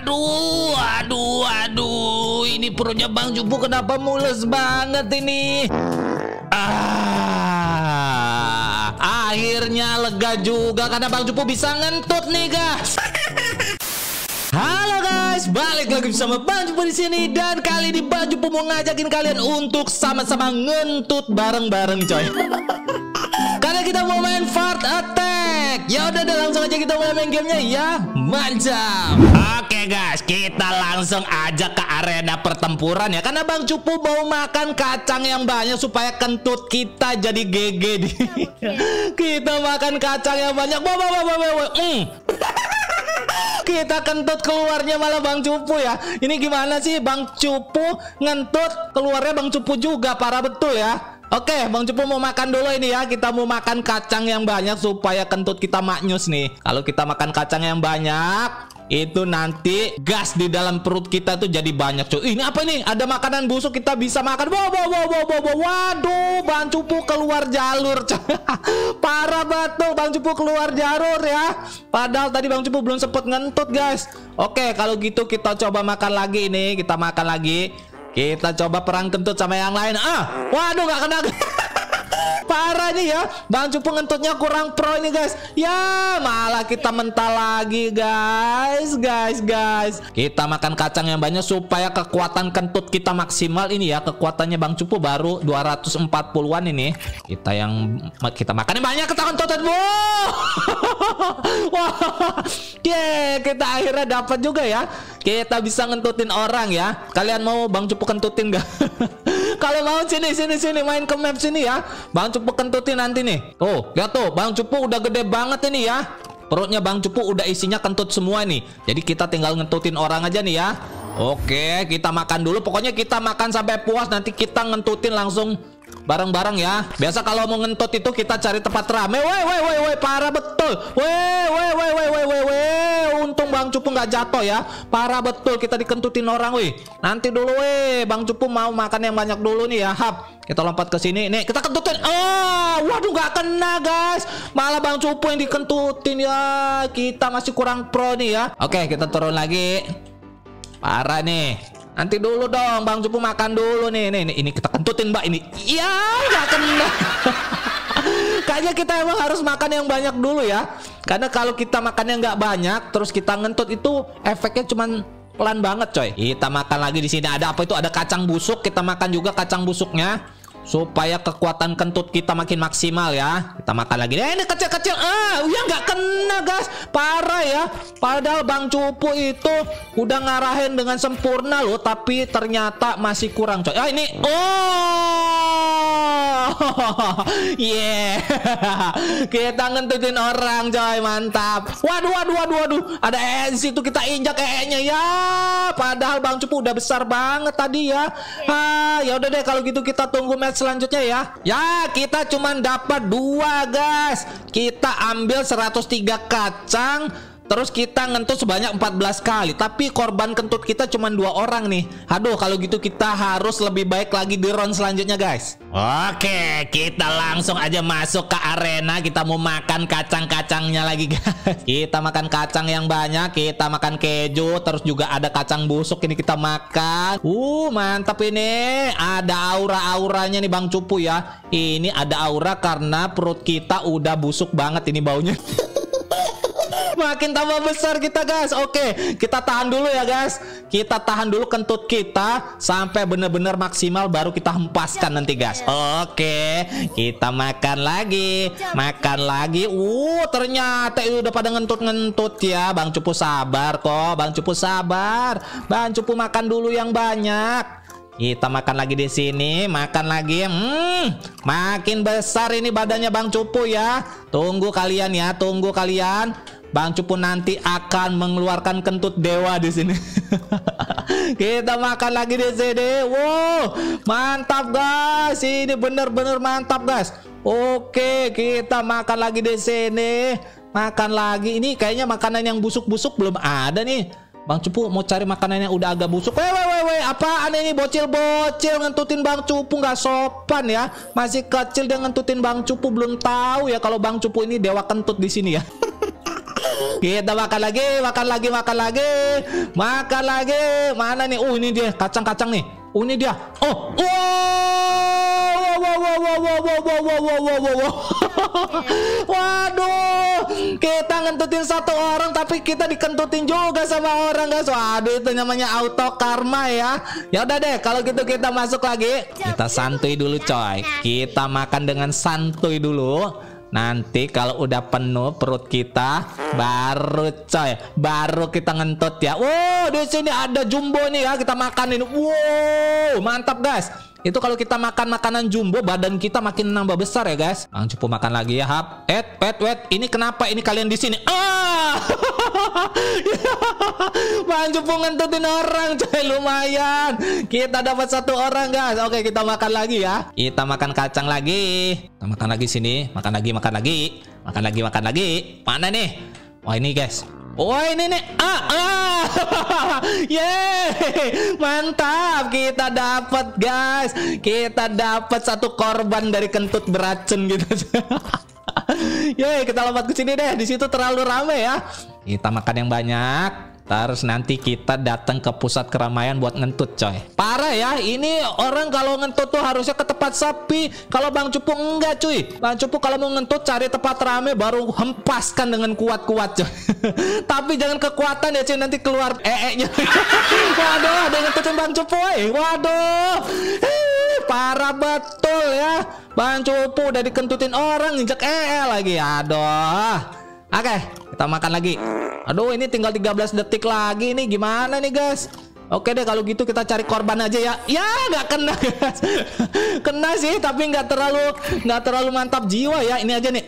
Aduh, ini perutnya Bang Cupu kenapa mules banget ini? Akhirnya lega juga karena Bang Cupu bisa ngentut nih, guys. Halo guys, balik lagi bersama Bang Cupu di sini, dan kali ini Bang Cupu mau ngajakin kalian untuk sama-sama ngentut bareng-bareng, coy. Karena kita mau main Fart Attack. Ya udah langsung aja kita mulai main gamenya ya. Mantap. Oke guys, kita langsung aja ke arena pertempuran ya. Karena Bang Cupu mau makan kacang yang banyak supaya kentut kita jadi GG nih. Kita makan kacang yang banyak. Kita kentut keluarnya malah Bang Cupu ya. Ini gimana sih Bang Cupu ngentut keluarnya Bang Cupu juga, parah betul ya. Oke, Bang Cupu mau makan dulu ini ya. Kita mau makan kacang yang banyak supaya kentut kita maknyus nih. Kalau kita makan kacang yang banyak, itu nanti gas di dalam perut kita tuh jadi banyak, cuy. Ini apa ini? Ada makanan busuk kita bisa makan. Waduh, Bang Cupu keluar jalur. Parah betul, Bang Cupu keluar jalur ya. Padahal tadi Bang Cupu belum sempet ngentut, guys. Oke, kalau gitu kita coba makan lagi ini. Kita makan lagi. Kita coba perang kentut sama yang lain. Waduh, nggak kena. Parah nih ya, Bang Cupu ngentutnya kurang pro ini, guys. Ya, malah kita mental lagi, guys. Kita makan kacang yang banyak supaya kekuatan kentut kita maksimal ini ya. Kekuatannya Bang Cupu baru 240-an ini. Kita makan yang banyak, kita kentutin. Wah. Kita akhirnya dapat juga ya. Kita bisa ngentutin orang ya. Kalian mau Bang Cupu kentutin gak? Kalau mau sini main ke map sini ya. Bang Cupu kentutin nanti nih. Oh, lihat tuh, Bang Cupu udah gede banget ini ya. Perutnya Bang Cupu udah isinya kentut semua nih. Jadi kita tinggal ngentutin orang aja nih ya. Oke, kita makan dulu. Pokoknya kita makan sampai puas, nanti kita ngentutin langsung bareng-bareng ya. Biasa kalau mau ngentut itu kita cari tempat rame. Woi, parah betul. Untung Bang Cupu nggak jatuh ya. Parah betul, kita dikentutin orang, wih. Nanti dulu, Bang Cupu mau makan yang banyak dulu nih ya. Kita lompat ke sini. Nih, kita kentutin. Waduh, nggak kena, guys. Malah Bang Cupu yang dikentutin ya. Kita masih kurang pro nih ya. Oke, kita turun lagi. Parah nih. Nanti dulu dong, Bang Cupu makan dulu nih. Ini kita kentutin, Mbak, ini. Iya, nggak kena. Kayaknya kita emang harus makan yang banyak dulu ya. Karena kalau kita makan yang nggak banyak, terus kita ngentut itu efeknya cuman pelan banget, coy. Kita makan lagi di sini. Ada apa itu? Ada kacang busuk. Kita makan juga kacang busuknya supaya kekuatan kentut kita makin maksimal ya. Kita makan lagi. Ini kecil-kecil. Ya nggak kena, guys. Parah ya. Padahal Bang Cupu itu udah ngarahin dengan sempurna loh, tapi ternyata masih kurang, coy. Ini. Kita ngentutin orang, coy. Mantap. Waduh. Ada di situ, kita injak nya ya. Padahal Bang Cupu udah besar banget tadi ya. Ya udah deh, kalau gitu kita tunggu match selanjutnya ya. Ya, kita cuman dapat 2, guys. Kita ambil 103 kacang, terus kita ngentut sebanyak 14 kali. Tapi korban kentut kita cuma 2 orang nih. Aduh, kalau gitu kita harus lebih baik lagi di round selanjutnya, guys. Oke, kita langsung aja masuk ke arena. Kita mau makan kacang-kacangnya lagi, guys. Kita makan kacang yang banyak. Kita makan keju, terus juga ada kacang busuk ini kita makan. Mantap ini. Ada aura-auranya nih Bang Cupu ya. Ini ada aura karena perut kita udah busuk banget ini baunya. Makin tambah besar kita, guys. Oke, kita tahan dulu ya, guys. Kita tahan dulu kentut kita sampai bener-bener maksimal, baru kita hempaskan nanti, guys. Oke, kita makan lagi. Ternyata itu udah pada ngentut-ngentut ya. Bang Cupu sabar kok. Bang Cupu sabar. Bang Cupu makan dulu yang banyak. Kita makan lagi di sini, makan lagi. Makin besar ini badannya Bang Cupu ya. Tunggu kalian ya, tunggu kalian. Bang Cupu nanti akan mengeluarkan kentut dewa di sini. Kita makan lagi di sini. Wow, mantap, guys. Ini bener-bener mantap, guys. Oke, kita makan lagi di sini. Makan lagi. Ini kayaknya makanan yang busuk-busuk belum ada nih. Bang Cupu mau cari makanan yang udah agak busuk. Apaan ini? Bocil-bocil ngentutin Bang Cupu, nggak sopan ya. Masih kecil dia ngentutin Bang Cupu, belum tahu ya kalau Bang Cupu ini dewa kentut di sini ya. Kita makan lagi, makan lagi, makan lagi, makan lagi. Mana nih? Ini dia kacang-kacang nih. Ini dia. Oh, wow, wow, wow, wow, wow, wow, wow, wow, wow, wow. Waduh, kita ngentutin satu orang tapi kita dikentutin juga sama orang, guys. Waduh, itu namanya auto karma ya. Ya udah deh, kalau gitu kita masuk lagi. Kita santuy dulu, coy. Kita makan dengan santuy dulu. Nanti kalau udah penuh perut kita, baru coy, baru kita ngentut ya. Wow, di sini ada jumbo nih ya, kita makan ini. Wow, mantap guys. Itu kalau kita makan makanan jumbo, badan kita makin nambah besar ya guys. Bang Cupu makan lagi ya, hap. Wait. Ini kenapa ini kalian di sini? Bang Cupu ngentutin orang, coy, lumayan. Kita dapat satu orang guys. Oke, kita makan lagi ya. Kita makan kacang lagi. Kita makan lagi sini. Makan lagi. Makan lagi. Mana nih? Wah, ini guys. Oh, ini nih. Yeay, mantap, kita dapat guys. Kita dapat satu korban dari kentut beracun gitu. Yeay, kita lompat ke sini deh. Di situ terlalu rame ya. Kita makan yang banyak. Terus nanti kita datang ke pusat keramaian buat ngentut, coy. Parah ya, ini orang kalau ngentut tuh harusnya ke tempat sepi. Kalau Bang Cupu enggak, cuy. Bang Cupu kalau mau ngentut cari tempat rame baru hempaskan dengan kuat-kuat, coy. Tapi jangan kekuatan ya, cuy, nanti keluar nya. Waduh, ada yang ngentutin Bang Cupu, waduh. Parah betul ya. Bang Cupu udah dikentutin orang, injek lagi. Aduh. Oke, kita makan lagi. Aduh, ini tinggal 13 detik lagi nih. Gimana nih, guys? Oke deh, kalau gitu kita cari korban aja ya. Ya, nggak kena, guys. Kena sih, tapi nggak terlalu mantap jiwa ya. Ini aja nih.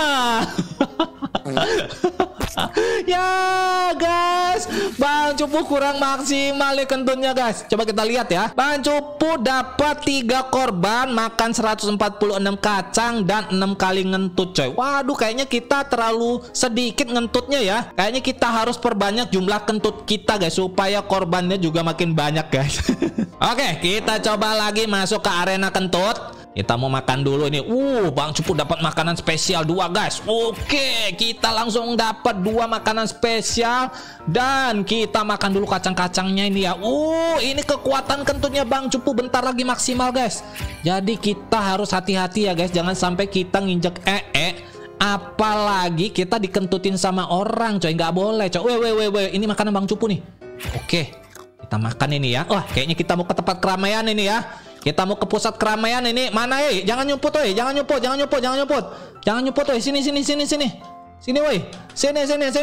Ya, guys, Bang Cupu kurang maksimal nih kentutnya, guys. Coba kita lihat ya. Bang Cupu dapat 3 korban, makan 146 kacang dan 6 kali ngentut, coy. Waduh, kayaknya kita terlalu sedikit ngentutnya ya. Kayaknya kita harus perbanyak jumlah kentut kita, guys, supaya korbannya juga makin banyak, guys. Oke, kita coba lagi masuk ke arena kentut. Kita mau makan dulu ini. Bang Cupu dapat makanan spesial 2, guys. Oke, kita langsung dapat 2 makanan spesial. Dan kita makan dulu kacang-kacangnya ini ya. Ini kekuatan kentutnya Bang Cupu bentar lagi maksimal, guys. Jadi kita harus hati-hati ya, guys. Jangan sampai kita nginjek apalagi kita dikentutin sama orang, coy. Nggak boleh, coy. Weh. Ini makanan Bang Cupu nih. Oke, kita makan ini ya. Wah, kayaknya kita mau ke tempat keramaian ini ya. Kita mau ke pusat keramaian ini. Mana jangan nyumput, jangan nyumput. Jangan nyumput, sini. Sini, woi. Sini.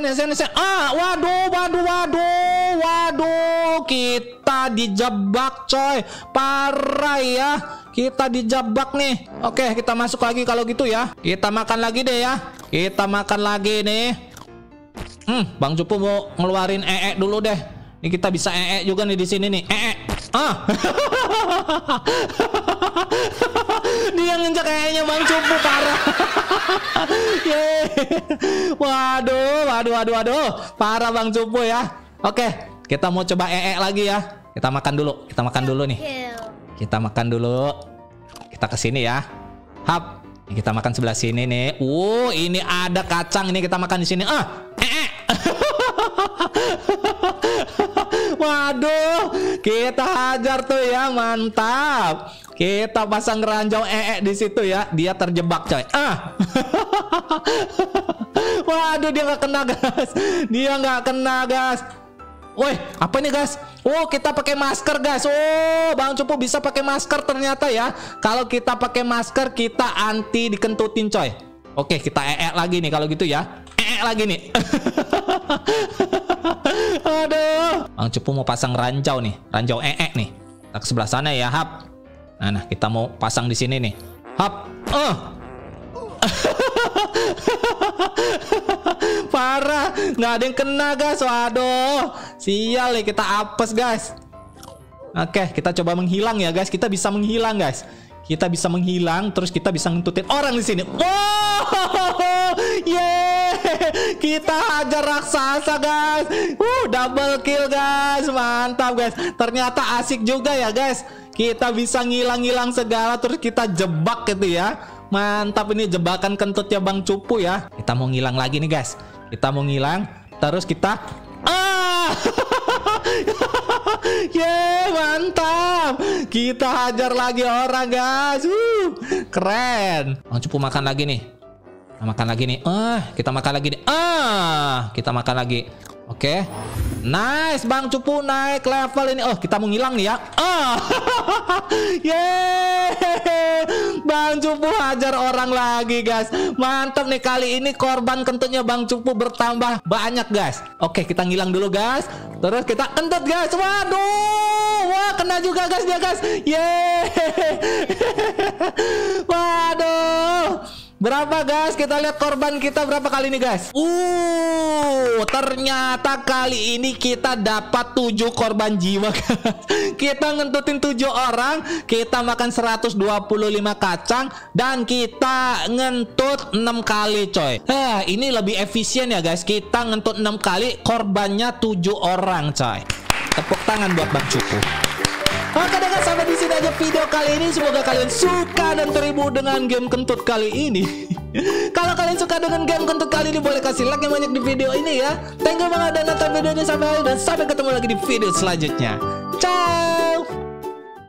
Waduh. Kita dijebak, coy. Parah ya. Kita dijebak nih. Oke, kita masuk lagi kalau gitu ya. Kita makan lagi deh ya. Kita makan lagi nih. Bang Cupu mau ngeluarin dulu deh. Ini kita bisa juga nih di sini nih. Dia nginjak Bang Cupu, parah. Waduh. Parah Bang Cupu ya. Oke, kita mau coba lagi ya. Kita makan dulu nih. Kita makan dulu. Kita ke sini ya. Hap. Kita makan sebelah sini nih. Ini ada kacang, ini kita makan di sini. Waduh, kita hajar tuh ya, mantap. Kita pasang ranjau di situ ya. Dia terjebak, coy. Waduh, dia nggak kena, guys. Woi, apa ini, guys? Kita pakai masker, guys. Bang Cupu bisa pakai masker ternyata ya. Kalau kita pakai masker, kita anti dikentutin, coy. Oke, kita lagi nih kalau gitu ya. Lagi nih. Aduh. Bang Cupu mau pasang ranjau nih. Ranjau nih. Kita ke sebelah sana ya, hap. Nah, kita mau pasang di sini nih. Hap. Parah, nggak ada yang kena, guys. Waduh, sial nih, kita apes, guys. Oke, kita coba menghilang ya, guys. Kita bisa menghilang, guys. Kita bisa menghilang, terus kita bisa ngentutin orang di sini. Kita hajar raksasa, guys. Double kill, guys. Mantap, guys. Ternyata asik juga ya, guys. Kita bisa ngilang-ngilang segala, terus kita jebak gitu ya. Mantap, ini jebakan kentutnya Bang Cupu ya. Kita mau ngilang lagi nih, guys. Kita mau ngilang. Terus kita mantap. Kita hajar lagi orang, guys. Keren. Bang Cupu makan lagi nih. Kita makan lagi nih. Kita makan lagi nih. Kita makan lagi. Oke. Nice, Bang Cupu naik level ini. Kita mau ngilang nih ya. Bang Cupu hajar orang lagi, guys. Mantap nih, kali ini korban kentutnya Bang Cupu bertambah banyak, guys. Oke, kita ngilang dulu, guys. Terus kita kentut, guys. Waduh. Wah, kena juga, guys, dia, guys. Waduh. Berapa, guys? Kita lihat korban kita berapa kali ini, guys. Ternyata kali ini kita dapat 7 korban jiwa, guys. Kita ngentutin 7 orang, kita makan 125 kacang, dan kita ngentut 6 kali, coy. Ini lebih efisien ya, guys. Kita ngentut 6 kali, korbannya 7 orang, coy. Tepuk tangan buat Bang Cupu. Oke deh, guys, sampai di sini aja video kali ini. Semoga kalian suka dan terhibur dengan game kentut kali ini. Kalau kalian suka dengan game kentut kali ini, boleh kasih like yang banyak di video ini ya. Thank you banget dan nonton videonya sampai akhir, dan sampai ketemu lagi di video selanjutnya. Ciao.